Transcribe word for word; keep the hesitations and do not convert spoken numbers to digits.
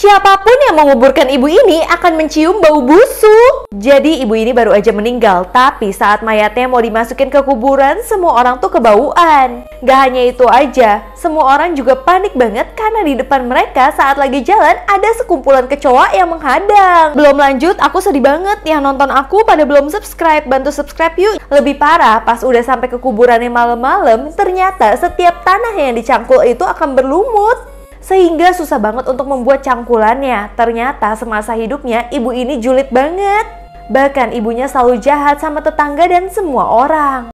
Siapapun yang menguburkan ibu ini akan mencium bau busuk. Jadi ibu ini baru aja meninggal, tapi saat mayatnya mau dimasukin ke kuburan, semua orang tuh kebauan. Gak hanya itu aja, semua orang juga panik banget karena di depan mereka saat lagi jalan ada sekumpulan kecoa yang menghadang. Belum lanjut, aku sedih banget. Yang nonton aku pada belum subscribe, bantu subscribe yuk. Lebih parah, pas udah sampai ke kuburannya malam-malam, ternyata setiap tanah yang dicangkul itu akan berlumut. Sehingga susah banget untuk membuat cangkulannya. Ternyata semasa hidupnya ibu ini julid banget. Bahkan ibunya selalu jahat sama tetangga dan semua orang.